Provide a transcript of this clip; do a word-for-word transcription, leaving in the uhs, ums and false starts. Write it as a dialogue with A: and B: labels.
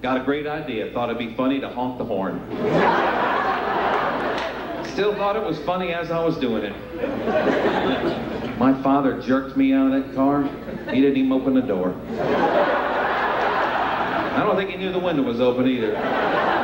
A: Got a great idea. Thought it'd be funny to honk the horn. Still thought it was funny as I was doing it. My father jerked me out of that car. He didn't even open the door. I don't think he knew the window was open either.